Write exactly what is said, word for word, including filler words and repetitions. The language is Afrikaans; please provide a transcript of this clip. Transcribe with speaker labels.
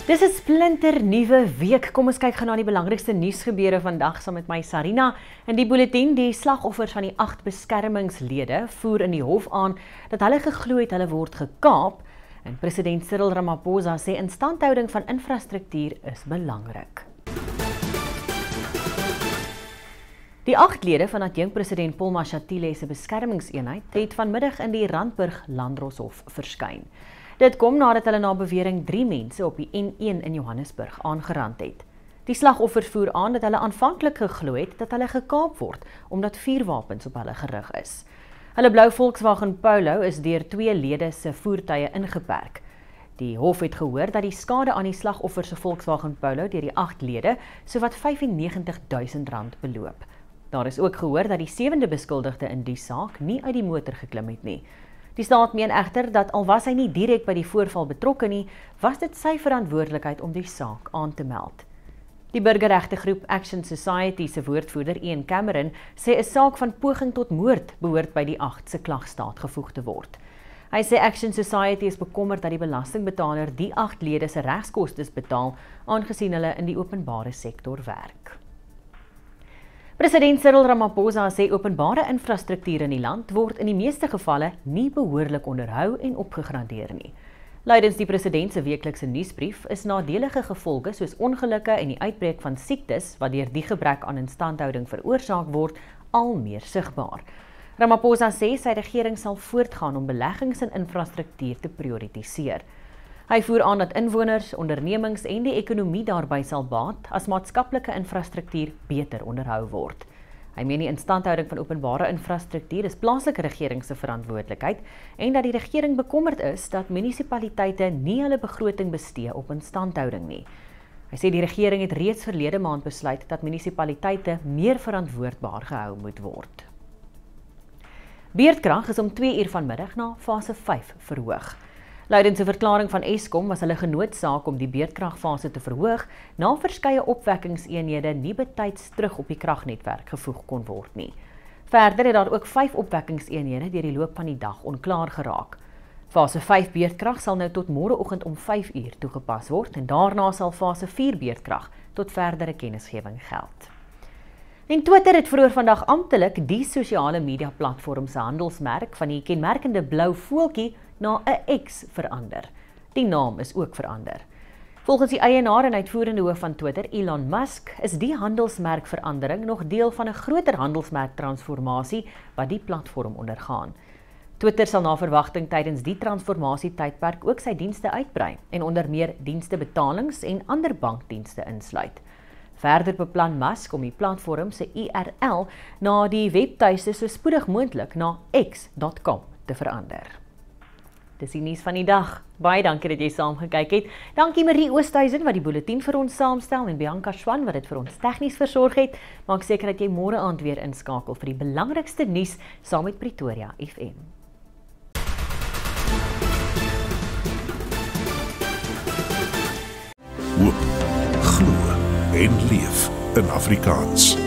Speaker 1: Dis 'n splinter nuwe week. Kom ons kyk gou na die belangrikste nuusgebeure vandag saam met my Sarina. In die bulletin, die slagoffers van die agt beskermingslede voer in die hof aan dat hulle geglo het hulle word gekaap. En president Cyril Ramaphosa sê instandhouding van infrastruktuur is belangrik. Die agt lede van adjunkpresident Paul Mashatile se beskermingseenheid het vanmiddag in die Randburg Landdroshof verskyn. Dit kom nadat hulle na bewering drie mense op die N een in Johannesburg aangerand het. Die slagoffers voer aan dat hulle aanvanklik geglo het dat hulle gekaap word omdat vuurwapens op hulle gerig is. Hulle blou Volkswagen Polo is deur twee lede se voertuie ingeperk. Die hof het gehoor dat die skade aan die slagoffers se Volkswagen Polo deur die agt lede sowat vyfennegentig duisend rand beloop. Daar is ook gehoor dat die sewende beskuldigde in die saak nie uit die motor geklim het nie. Die staat meen egter dat al was hy nie direk by die voorval betrokke nie, was dit sy verantwoordelikheid om die saak aan te meld. Die burgerregtegroep Action Society se woordvoerder Ian Cameron sê 'n saak van poging tot moord behoort by die agt se klagstaat gevoeg te word. Hy sê Action Society is bekommerd dat die belastingbetaler die agt lede se regskostes betaal, aangesien hulle in die openbare sektor werk. President Cyril Ramaphosa sê openbare infrastruktuur in die land word in die meeste gevalle nie behoorlik onderhou en opgegradeer nie. Lydens die president se weeklikse nuusbrief is nadelige gevolge soos ongelukke en die uitbreek van siektes wat deur die gebrek aan instandhouding veroorsaak word al meer sigbaar. Ramaphosa sê sy regering sal voortgaan om beleggings in infrastruktuur te prioritiseer. Hy voer aan dat inwoners, ondernemings en die ekonomie daarby sal baat as maatskaplike infrastruktuur beter onderhou word. Hy meen die instandhouding van openbare infrastruktuur is plaaslike regering se verantwoordelikheid en dat die regering bekommerd is dat munisipaliteite nie hulle begroting bestee op instandhouding nie. Hy sê die regering het reeds verlede maand besluit dat munisipaliteite meer verantwoordbaar gehou moet word. Beerdkrag is om twee uur vanmiddag na fase vyf verhoog. Lydens 'n verklaring van Eskom was hulle genoodsaak om die beerdkragfase te verhoog na verskeie opwekkingseenhede nie betyds terug op die kragnetwerk gevoeg kon word nie. Verder het daar ook vyf opwekkingseenhede deur die loop van die dag onklaar geraak. Fase vyf beerdkrag sal nou tot môreoggend om vyf uur toegepas word en daarna sal fase vier beerdkrag tot verdere kennisgewing geld. En Twitter het vroeër vandag amptelik die sosiale media platform se handelsmerk van die kenmerkende blou voeltjie na 'n X verander. Die naam is ook verander. Volgens die eienaar en uitvoerende hoof van Twitter, Elon Musk, is die handelsmerkverandering nog deel van 'n groter handelsmerktransformasie wat die platform ondergaan. Twitter sal na verwagting tydens die transformasietydperk ook sy dienste uitbrei en onder meer dienstebetalings en ander bankdienste insluit. Verder beplan Musk om die platform se U R L na die webtuiste so spoedig moontlik na x dot com te verander. Dis die nuus van die dag. Baie dankie dat jy saam gekyk het. Dankie Marie Oosthuizen wat die bulletin vir ons saamstel en Bianca Schwan wat dit vir ons tegnies versorg het. Maak seker dat jy môre aand weer inskakel vir die belangrikste nuus saam met Pretoria F M.
Speaker 2: Hoop, glo en leef in Afrikaans.